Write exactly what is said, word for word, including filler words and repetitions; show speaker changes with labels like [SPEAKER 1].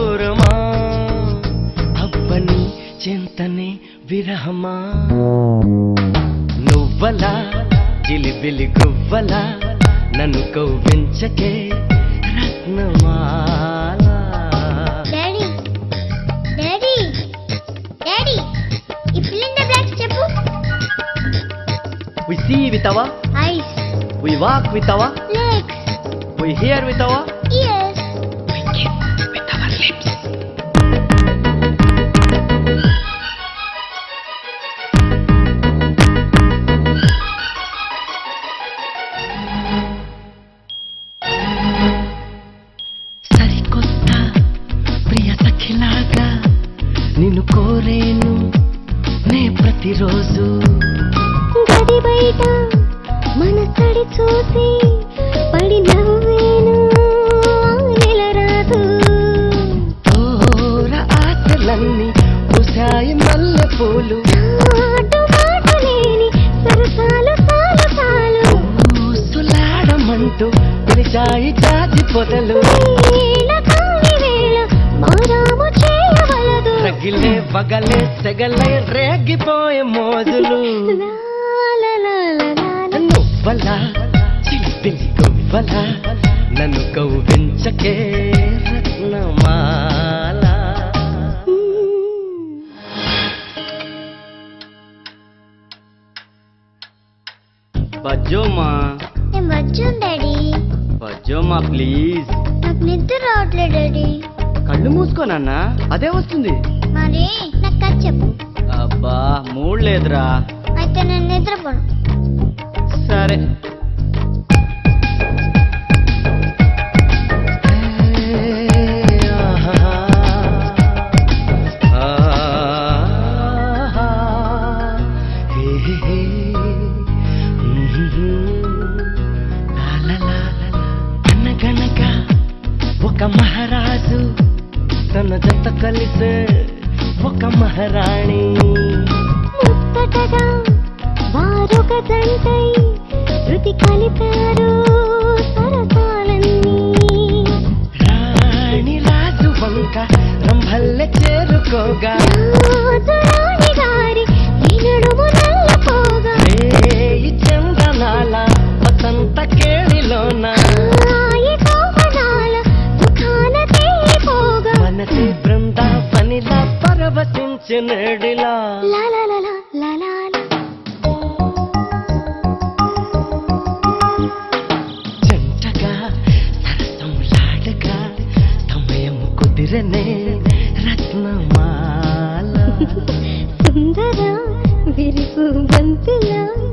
[SPEAKER 1] దూరమా అబ్బని చింతనే విరహమా నువ్వలా జిలిబిలి గువ్వలా నన్ను కవ్వించకే రత్నమాల.
[SPEAKER 2] డాడీ డాడీ డాడీ ఈ ఫిల్ ఇన్ ద బ్లాంక్స్ చెప్పు.
[SPEAKER 1] We see with our
[SPEAKER 2] eyes,
[SPEAKER 1] we walk with our
[SPEAKER 2] legs,
[SPEAKER 1] we hear with our
[SPEAKER 2] ears,
[SPEAKER 1] we kiss with our lips. సరికొత్త ప్రియ సఖిలాగా నిన్ను కోరేను నే ప్రతిరోజు.
[SPEAKER 2] గది బయట మనసడి చూసి పడి నవ్వేను నిలరాదు.
[SPEAKER 1] ఓర ఆశలన్నీ పూసాయి మల్లె పూలు
[SPEAKER 2] నాటు మాటలేని సరసాలు సాలు సాలు
[SPEAKER 1] ఊసులాడమంటూ పిలిచాయి జాజి పొదలు.
[SPEAKER 2] వేళ కాని వేళ మారాము చేయవలదు.
[SPEAKER 1] రగిలే పగలే సెగలే రేగిపోయే మోజులు.
[SPEAKER 2] లా లా లా లా లా.
[SPEAKER 1] నువ్వలా చిలిపిలి గువ్వలా నన్ను కవ్వించకే రత్నమాల. బజ్జోమా
[SPEAKER 2] నేను వచ్చాను డాడీ.
[SPEAKER 1] బజ్జోమా ప్లీజ్.
[SPEAKER 2] నాకు నిద్ర రావట్లేదు డాడీ.
[SPEAKER 1] కళ్ళు మూసుకోనన్నా అదే వస్తుంది.
[SPEAKER 2] మరి నాకు కథ చెప్పు.
[SPEAKER 1] అబ్బా మూడ్ లేదురా.
[SPEAKER 2] అయితే నేను నిద్రపోను.
[SPEAKER 1] సరే అనగనగా ఒక మహారాజు తన జత కలిసే ఒక మహారాణి.
[SPEAKER 2] ముచ్చటగా వారొక జంటై శృతి కలిపారు సరసాలన్నీ.
[SPEAKER 1] రాణి రాజు వంక రంభల్లె చేరుకోగా
[SPEAKER 2] రాజు రాణి గారి నడుము నల్లపోగా
[SPEAKER 1] ఈ చందనాల వసంత కేళిలోన
[SPEAKER 2] హాయి కోవనాల సుఖాన తేలిపోగా
[SPEAKER 1] మనసి బృందావనిలా పరవశించినడిలా.
[SPEAKER 2] లా లా లా లా లా లా లా.
[SPEAKER 1] జంటగా సరసంలాడగా సమయం కుదిరనే రత్నమాల.
[SPEAKER 2] సుందర విరిపు బంతులా